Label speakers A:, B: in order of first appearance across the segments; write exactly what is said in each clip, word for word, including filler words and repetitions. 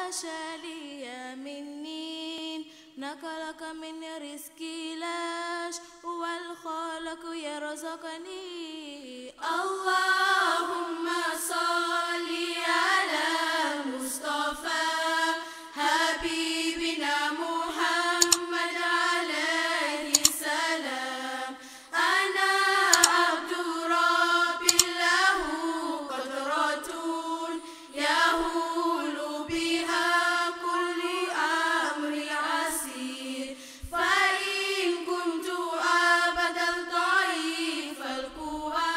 A: أشالي مني نقلك من رزقي لاش والخالق يرزقني. اللهم صل على مصطفى حبيبنا محمد عليه السلام. أنا عبد رب له قدرة يهول بها كل أمر عسير، فإن كنت أبدا ضعيف القوى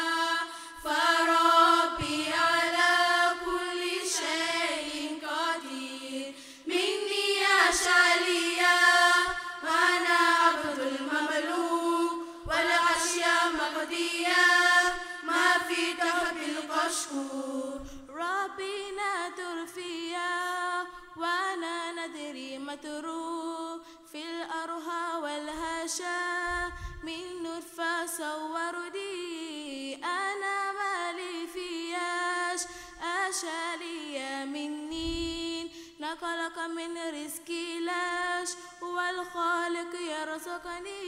A: فربي على كل شيء قدير. مني أشالي وأنا عبد المملوك والأشياء مقضية ما في تحت القشور. ربي نادر فيا وأنا ندري متروك في الأرها والهشا من نطفة صوردي. أنا مالي فياش أشالي مني نقلك من رزقي لاش والخالق يرزقني.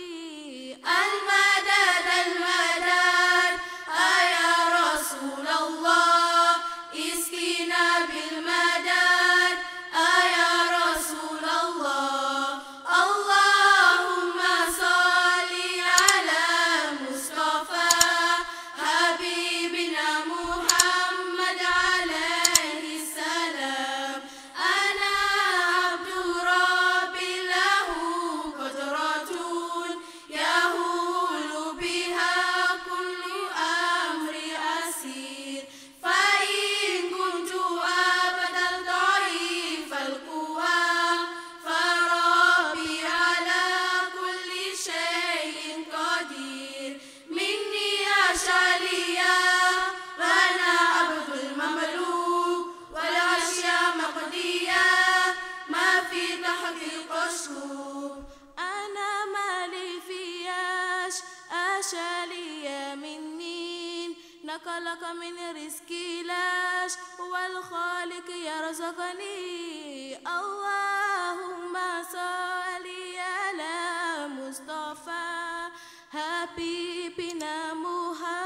A: المدد المدد يا رسول الله اسقنا بالمدد يا رسول الله. اللهم صل على مصطفى حبيبنا محمد عليه السلام. أنا عبد رب له قدرة يهول بها كل أمر عسير، فإن كنت أبدا ضعيف القوى فربي على كل شيء قدير. مني أشالي وأنا عبد المملوك والأشياء مقضية ما في تحت القشور. أنا مالي فياش أشالي مني نقلك من رزقي لاش والخالق يرزقني. اللهم صل على مصطفى حبيبنا محمد